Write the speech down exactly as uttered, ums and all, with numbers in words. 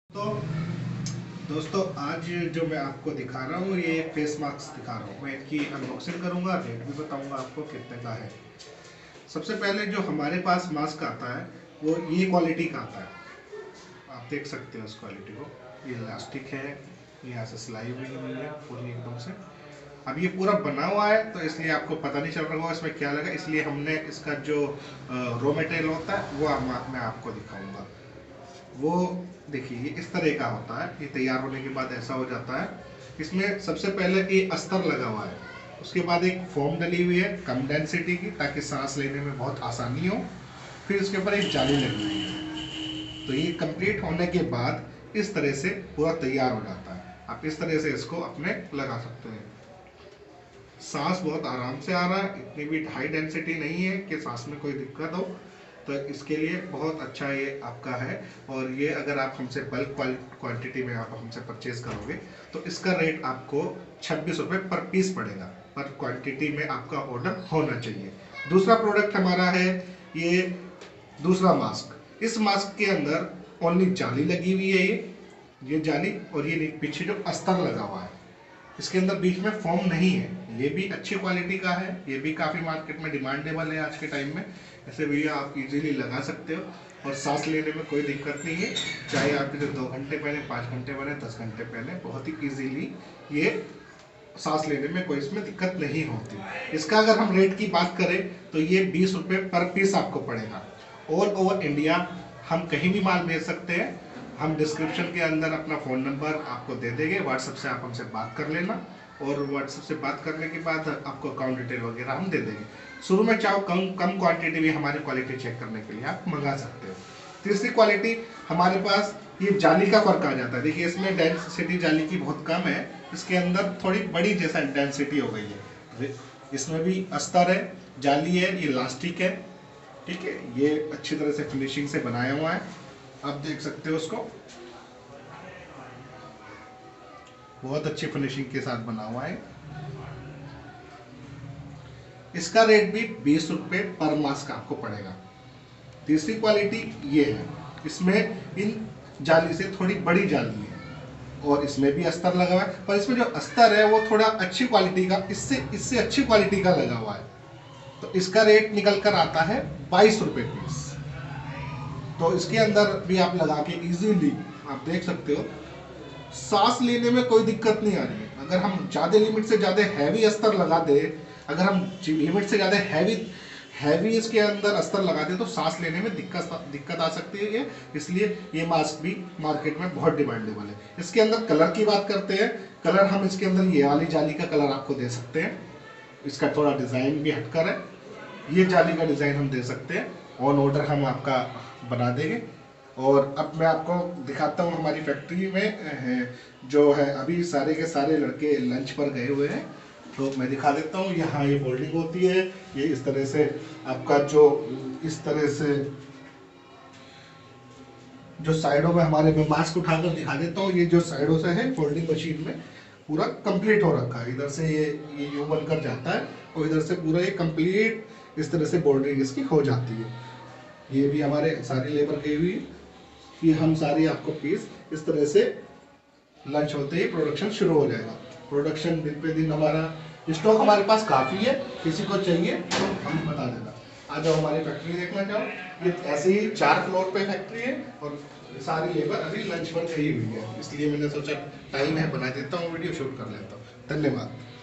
तो दोस्तों आज जो मैं आपको दिखा रहा हूँ ये फेस मास्क दिखा रहा हूँ। मैं इनकी अनबॉक्सिंग करूँगा, रेट भी बताऊँगा आपको कितने का है। सबसे पहले जो हमारे पास मास्क आता है वो ये क्वालिटी का आता है। आप देख सकते हो इस क्वालिटी को। ये इलास्टिक है, यहाँ से सिलाई हुई हुई है पूरी एकदम से। अब ये पूरा बना हुआ है तो इसलिए आपको पता नहीं चल रहा होगा इसमें क्या लगा, इसलिए हमने इसका जो रॉ मटेरियल होता है वो मैं आपको दिखाऊंगा। वो देखिए ये इस तरह का होता है। ये तैयार होने के बाद ऐसा हो जाता है। इसमें सबसे पहले ये अस्तर लगा हुआ है, उसके बाद एक फोम डली हुई है कम डेंसिटी की ताकि सांस लेने में बहुत आसानी हो। फिर इसके ऊपर एक जाली लगी हुई है। तो ये कंप्लीट होने के बाद इस तरह से पूरा तैयार हो जाता है। आप इस तरह से इसको अपने लगा सकते हैं। सांस बहुत आराम से आ रहा है, इतनी भी हाई डेंसिटी नहीं है कि सांस में कोई दिक्कत हो। तो इसके लिए बहुत अच्छा ये आपका है। और ये अगर आप हमसे बल्क क्वांटिटी में आप हमसे परचेज करोगे तो इसका रेट आपको छब्बीस रुपये पर पीस पड़ेगा। पर क्वांटिटी में आपका ऑर्डर होना चाहिए। दूसरा प्रोडक्ट हमारा है ये दूसरा मास्क। इस मास्क के अंदर ओनली जाली लगी हुई है, ये ये जाली और ये पीछे जो अस्तर लगा हुआ है। इसके अंदर बीच में फोम नहीं है। ये भी अच्छी क्वालिटी का है, ये भी काफ़ी मार्केट में डिमांडेबल है आज के टाइम में। ऐसे भैया आप इजीली लगा सकते हो और सांस लेने में कोई दिक्कत नहीं है। चाहे आप इसे दो घंटे पहले, पाँच घंटे पहले, दस घंटे पहले, बहुत ही इजीली ये सांस लेने में कोई इसमें दिक्कत नहीं होती। इसका अगर हम रेट की बात करें तो ये बीस रुपये पर पीस आपको पड़ेगा। ऑल ओवर इंडिया हम कहीं भी माल भेज सकते हैं। हम डिस्क्रिप्शन के अंदर अपना फ़ोन नंबर आपको दे देंगे, व्हाट्सएप से आप हमसे बात कर लेना और व्हाट्सएप से बात करने के बाद आपको अकाउंट डिटेल वगैरह हम दे देंगे। शुरू में चाहो कम कम क्वांटिटी भी हमारी क्वालिटी चेक करने के लिए आप मंगा सकते हो। तीसरी क्वालिटी हमारे पास ये जाली का फर्क आ जाता है। देखिए इसमें डेंसिटी जाली की बहुत कम है, इसके अंदर थोड़ी बड़ी जैसा डेंसिटी हो गई है। इसमें भी अस्तर है, जाली है, ये इलास्टिक है, ठीक है। ये अच्छी तरह से फिनिशिंग से बनाया हुआ है, आप देख सकते हो उसको। बहुत अच्छी फिनिशिंग के साथ बना हुआ है। इसका रेट भी बीस रुपये पर मास्क आपको पड़ेगा। तीसरी क्वालिटी ये है, इसमें इन जाली से थोड़ी बड़ी जाली है और इसमें भी अस्तर लगा हुआ है, पर इसमें जो अस्तर है वो थोड़ा अच्छी क्वालिटी का, इससे इससे अच्छी क्वालिटी का लगा हुआ है। तो इसका रेट निकल कर आता है बाईस रुपये पीस। तो इसके अंदर भी आप लगा के इजीली आप देख सकते हो, सांस लेने में कोई दिक्कत नहीं आ रही है। अगर हम ज़्यादा लिमिट से ज़्यादा हैवी अस्तर लगा दे, अगर हम लिमिट से ज़्यादा हैवी हैवी इसके अंदर अस्तर लगा दे तो सांस लेने में दिक्कत दिक्कत आ सकती है। इसलिए ये मास्क भी मार्केट में बहुत डिमांडेबल है। इसके अंदर कलर की बात करते हैं, कलर हम इसके अंदर ये वाली जाली का कलर आपको दे सकते हैं। इसका थोड़ा डिज़ाइन भी हटकर है, ये जाली का डिज़ाइन हम दे सकते हैं। ऑन ऑर्डर हम आपका बना देंगे। और अब मैं आपको दिखाता हूँ हमारी फैक्ट्री में जो है, अभी सारे के सारे लड़के लंच पर गए हुए हैं तो मैं दिखा देता हूँ। यहाँ ये फोल्डिंग होती है, ये इस तरह से आपका जो इस तरह से जो साइडों में हमारे, मैं मास्क उठाकर दिखा देता हूँ। ये जो साइडों से है फोल्डिंग मशीन में पूरा कंप्लीट हो रखा है। इधर से ये ये यू बनकर जाता है और इधर से पूरा ये कंप्लीट इस तरह से बॉर्डरिंग इसकी हो जाती है। ये भी हमारे सारी लेबर गई हुई है। ये हम सारी आपको पीस इस तरह से लंच होते ही प्रोडक्शन शुरू हो जाएगा। प्रोडक्शन दिन पे दिन हमारा स्टॉक हमारे पास काफ़ी है, किसी को चाहिए तो हम बता देना। आ जाओ हमारी फैक्ट्री देखना चाहो। ये ऐसे ही चार फ्लोर पे फैक्ट्री है और सारी लेबर अभी लंच पर गई हुई है, इसलिए मैंने सोचा टाइम है बना देता हूँ, वीडियो शूट कर लेता हूँ। धन्यवाद।